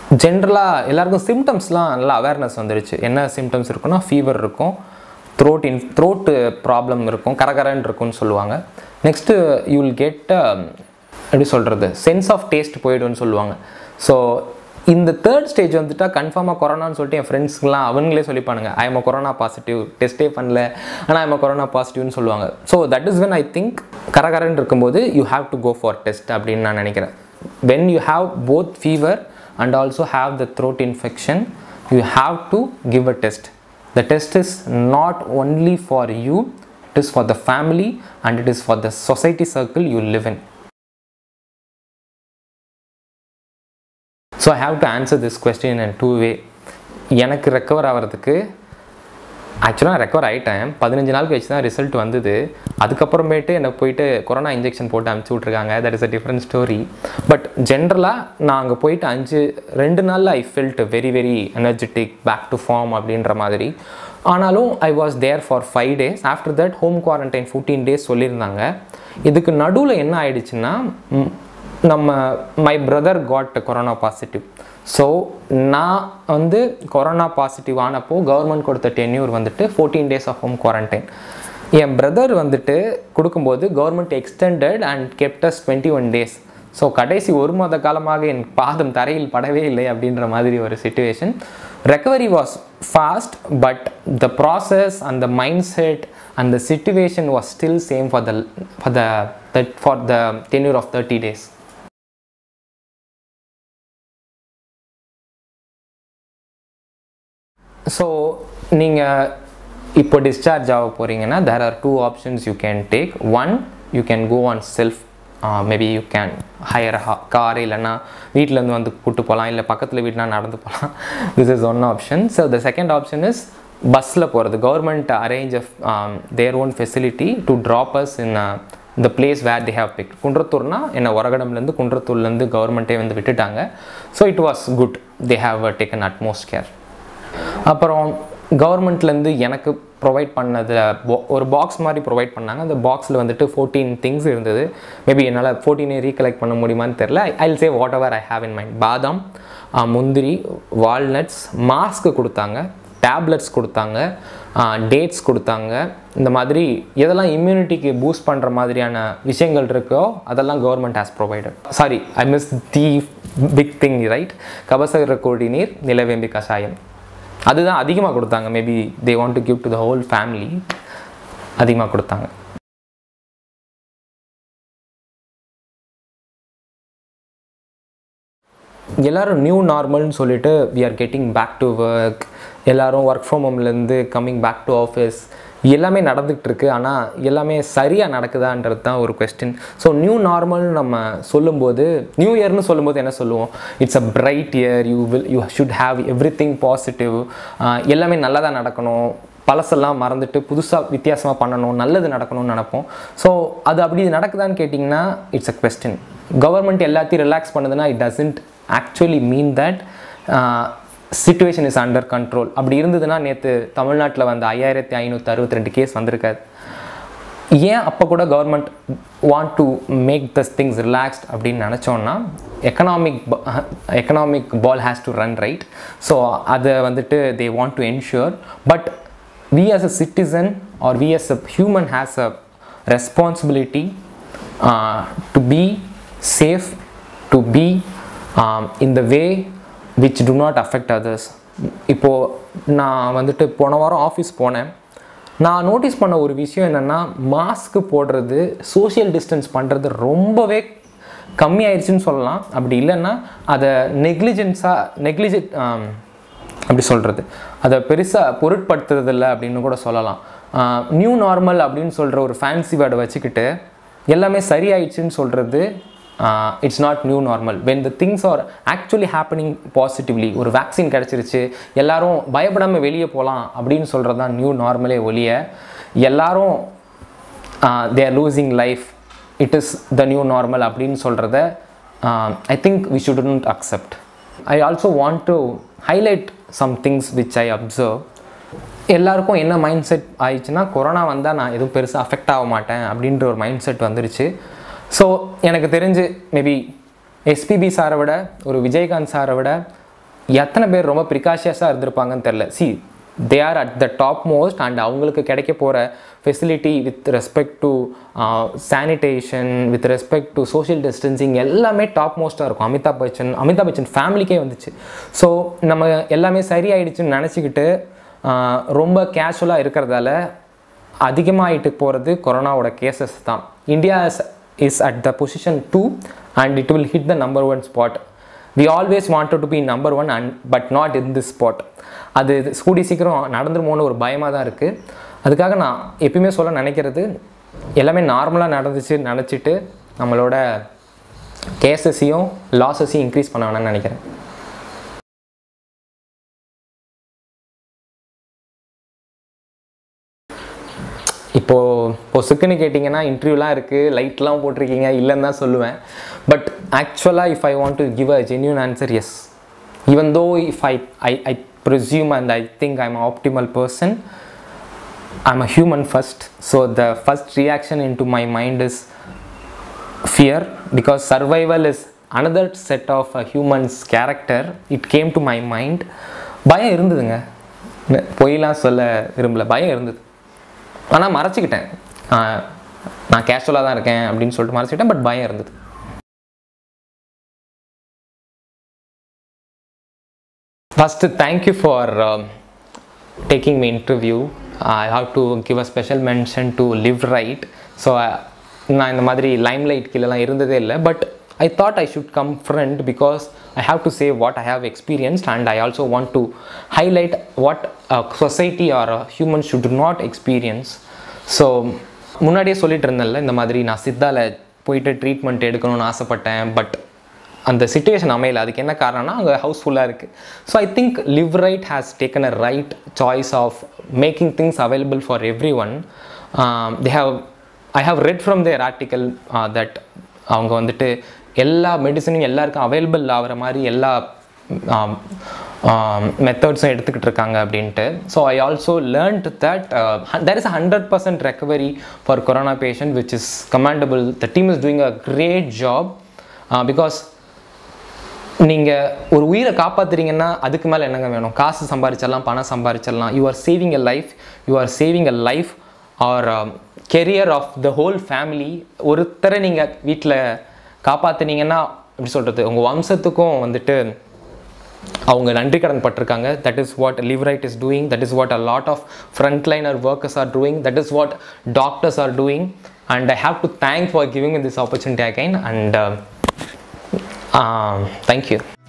ஜென்ரலாக எல்லாருக்கும் சிம்டம்ஸ்லாம் நல்லா அவேர்னஸ் வந்துடுச்சு. என்ன சிம்டம்ஸ் இருக்குன்னா ஃபீவர் இருக்கும், த்ரோட்டு ப்ராப்ளம் இருக்கும், கரகரன்னு இருக்கும்னு சொல்லுவாங்க. நெக்ஸ்ட்டு யூ வில் கெட் எப்படி சொல்கிறது, சென்ஸ் ஆஃப் டேஸ்ட் போய்டுன்னு சொல்லுவாங்க. ஸோ இந்த தேர்ட் ஸ்டேஜ் வந்துட்டால் கன்ஃபார்மாக கொரோனான்னு சொல்லிட்டு என் ஃப்ரெண்ட்ஸ்க்குலாம் அவங்களே சொல்லிப்பானுங்க, ஐ எம் கொரோனா பாசிட்டிவ், டெஸ்ட்டே பண்ணல ஆனால் ஐ எம் கொரோனா பாசிட்டிவ்னு சொல்லுவாங்க. So that is when I think கரகரன்னு இருக்கும்போது you have to go for test அப்படின்னு நான் நினைக்கிறேன். When you have both fever and also have the throat infection, you have to give a test. The test is not only for you, it is for the family and it is for the society circle you live in. So I have to answer this question in two way. எனக்கு recover ஆகிறதுக்கு ஆக்சுவலாக நான் recover ஆகிட்டேன். 15 நாள் கழிச்சு தான் result வந்தது. அதுக்கப்புறமேட்டு எனக்கு போயிட்டு கொரோனா இன்ஜெக்ஷன் போட்டு அனுப்பிச்சி விட்ருக்காங்க. That is a different story. But ஜென்ரலாக நான் அங்கே போயிட்டு 2 நாளில் I felt very very energetic, back to form அப்படின்ற மாதிரி. ஆனாலும் I was there for 5 days. After that home quarantine 14 days சொல்லியிருந்தாங்க. இதுக்கு நடுவில் என்ன ஆயிடுச்சுன்னா, my brother got corona positive. So நான் கொரோனா பாசிட்டிவ் ஆனப்போ கவர்மெண்ட் கொடுத்த tenure 14 days of home quarantine. என் பிரதர் கொடுக்கும்போது government extended and kept us 21 days. So கடைசி 1 மாத காலமாக என் பாதம் தரையில் படவே இல்லை அப்படின்ற மாதிரி ஒரு situation. Recovery was fast, but the process and the mindset and the situation was still same for the tenure of 30 days. So நீங்கள் இப்போ டிஸ்சார்ஜ் ஆக போகிறீங்கன்னா there are 2 options you can take. One, you can go on self, maybe you can hire a car, இல்லைன்னா வீட்டிலேருந்து கூப்பிட்டு போகலாம், இல்லை பக்கத்தில் வீட்டுனா நடந்து போகலாம். This is one option. So the second option is பஸ்ஸில் போகிறது. Government arrange their own facility to drop us in the place where they have picked. குன்றத்தூர்னா என்ன, ஒரகடம்லேருந்து குன்றத்தூர்லேருந்து கவர்மெண்ட்டே விட்டுட்டாங்க. So it was good. they have taken utmost care. அப்புறம் கவர்மெண்ட்லேருந்து எனக்கு ப்ரொவைட் பண்ணதில் ஒரு பாக்ஸ் மாதிரி ப்ரொவைட் பண்ணாங்க. அந்த பாக்ஸில் 14 திங்ஸ் இருந்தது. மேபி என்னால் 14 ரீகலெக்ட் பண்ண முடியுமான்னு தெரில. I will say whatever I have in mind. பாதாம், முந்திரி, வால்நட்ஸ், மாஸ்க்கு கொடுத்தாங்க, டேப்லெட்ஸ் கொடுத்தாங்க, டேட்ஸ் கொடுத்தாங்க. இந்த மாதிரி எதெல்லாம் இம்யூனிட்டிக்கு பூஸ்ட் பண்ணுற மாதிரியான விஷயங்கள் இருக்கோ அதெல்லாம் government has provided. Sorry, I miss the big thing, right? கபசர கோடி நீர், நிலவேம்பி கஷாயம், அதுதான் அதிகமாக கொடுத்தாங்க. Maybe they want to give to the whole family, அதிகமாக கொடுத்தாங்க. எல்லோரும் நியூ நார்மல்னு சொல்லிட்டு we are getting back to work, எல்லோரும் ஒர்க் ஃப்ரம் ஹோம்லேருந்து கம்மிங் பேக் டு ஆஃபீஸ், எல்லாமே நடந்துகிட்டு இருக்கு. ஆனால் எல்லாமே சரியாக நடக்குதான்றது தான் ஒரு கொஸ்டின். ஸோ நியூ நார்மல்னு நம்ம சொல்லும்போது, நியூ இயர்னு சொல்லும்போது என்ன சொல்லுவோம்? It's a bright year, you should have everything positive, எல்லாமே நல்லதாக நடக்கணும், பழசெல்லாம் மறந்துட்டு புதுசாக வித்தியாசமாக பண்ணணும், நல்லது நடக்கணும்னு நினைப்போம். ஸோ அது அப்படி நடக்குதான்னு கேட்டிங்கன்னா இட்ஸ் அ கொஸ்டின். கவர்மெண்ட் எல்லாத்தையும் ரிலாக்ஸ் பண்ணுதுன்னா it doesn't actually mean that situation is under control. அப்படி இருந்ததுன்னா நேற்று தமிழ்நாட்டில் 5562 கேஸ் வந்திருக்காது. ஏன் அப்போ கூட government want to make this things relaxed அப்படின்னு நினச்சோன்னா, economic ball has to run, right? So அதை they want to ensure. But we as a citizen or we as a human has a responsibility to be safe, to be in the way which do not affect others. இப்போது நான் போன வாரம் office போனேன். நான் notice பண்ண ஒரு விஷயம் என்னென்னா, மாஸ்க்கு போடுறது, சோஷியல் டிஸ்டன்ஸ் பண்ணுறது ரொம்பவே கம்மியாயிடுச்சுன்னு சொல்லலாம். அப்படி இல்லைன்னா அதை அப்படி சொல்கிறது, அதை பெருசாக பொருட்படுத்துறதில்லை அப்படின்னு கூட சொல்லலாம். நியூ நார்மல் அப்படின்னு சொல்கிற ஒரு ஃபேன்சி வேர்டை வச்சுக்கிட்டு எல்லாமே சரியாயிடுச்சுன்னு சொல்கிறது it's not new normal. When the things are actually happening positively, ஒரு வேக்சின் கிடச்சிருச்சு, எல்லோரும் பயப்படாமல் வெளியே போகலாம் அப்படின்னு சொல்கிறது தான் நியூ நார்மலே ஒழிய, எல்லோரும் they are losing life, it is the new normal அப்படின்னு சொல்கிறத I think we shouldn't accept. I also want to highlight some things which I observe. எல்லாருக்கும் என்ன மைண்ட் செட் ஆயிடுச்சுன்னா, கொரோனா வந்தால் நான் எதுவும் பெருசாக அஃபெக்ட் ஆக மாட்டேன் அப்படின்ற ஒரு மைண்ட் செட் வந்துருச்சு. ஸோ எனக்கு தெரிஞ்சு மேபி எஸ்பிபி சாரை விட, ஒரு விஜயகாந்த் சாரை விட, எத்தனை பேர் ரொம்ப ப்ரிகாஷியஸாக இருந்திருப்பாங்கன்னு தெரில. they are at the top most and அவங்களுக்கு கிடைக்க போகிற facility with respect to sanitation, with respect to social distancing எல்லாமே டாப் மோஸ்ட்டாக இருக்கும். அமிதாப் பச்சன் ஃபேமிலிக்கே வந்துச்சு. ஸோ நம்ம எல்லாமே சரியாயிடுச்சுன்னு நினச்சிக்கிட்டு ரொம்ப கேஷுவலாக இருக்கிறதால அதிகமாகிட்டு போகிறது கொரோனாவோட கேசஸ் தான். India is at the position 2 and it will hit the number 1 spot. We always wanted to be number 1 but not in this spot. அது கூடி சீக்கிரம் நடந்துருமோன்னு ஒரு பயமாக தான் இருக்குது. அதுக்காக நான் எப்பயுமே சொல்ல நினைக்கிறது, எல்லாமே நார்மலாக நடந்துச்சு நினச்சிட்டு நம்மளோட கேசஸையும் லாஸஸையும் இன்க்ரீஸ் பண்ண வேணாம்னு நினைக்கிறேன். இப்போது சிக்குன்னு கேட்டிங்கன்னா இன்டர்வியூலாம் இருக்குது, லைட்லாம் போட்டிருக்கீங்க, இல்லைன்னு தான் சொல்லுவேன். பட் ஆக்சுவலாக if I want to give a genuine answer, yes. Even though if I presume and I think I'm an optimal person, I'm a human first, so the first reaction into my mind is fear, because survival is another set of a human's character. It came to my mind. பயம் இருந்ததுங்க, பொய்லாம் சொல்ல விரும்பல, பயம் இருந்தது. ஆனால் மறைச்சிக்கிட்டேன், நான் கேஷுவலாக தான் இருக்கேன் அப்படின்னு சொல்லிட்டு மறைச்சிக்கிட்டேன். பட் பயம் இருந்தது. First, thank you for taking me interview. I have to give a special mention to Live Right. So, நான் இந்த மாதிரி லைம்லைட் கீழெல்லாம் இருந்ததே இல்லை. But I thought I should come front because I have to say what I have experienced, and I also want to highlight what a society or a human should not experience. So, முன்னாடியே சொல்லிட்டு இருந்தேன்ல, இந்த மாதிரி நான் சித்தால போயிட்டு treatment எடுக்கணும்னு ஆசைப்பட்டேன். But அந்த situation அமையல. அதுக்கு என்ன காரணம்னா அங்கே ஹவுஸ்ஃபுல்லாக இருக்குது. So I think Liv Right has taken a right choice of making things available for everyone. I have read from their article that அவங்க வந்துட்டு எல்லா மெடிசனும் எல்லாருக்கும் அவைலபிள் ஆகிற மாதிரி எல்லா மெத்தட்ஸும் எடுத்துக்கிட்டு இருக்காங்க அப்படின்ட்டு. So I also learnt that there is a 100% recovery for corona patient, which is commendable. The team is doing a great job because நீங்கள் ஒரு உயிரை காப்பாற்றுறீங்கன்னா அதுக்கு மேலே என்னங்க வேணும்? காசு சம்பாதிச்சிடலாம், பணம் சம்பாதிச்சிடலாம். You are saving a life, you are saving a life or career of the whole family. ஒருத்தரை நீங்கள் வீட்டில் காப்பாற்றுனீங்கன்னா எப்படி சொல்கிறது, உங்கள் வம்சத்துக்கும் வந்துட்டு அவங்க நன்றி கடன் பட்டிருக்காங்க. That is what Liv Right is doing. That is what a lot of frontliner workers are doing. That is what doctors are doing. And I have to thank for giving this opportunity again. And thank you.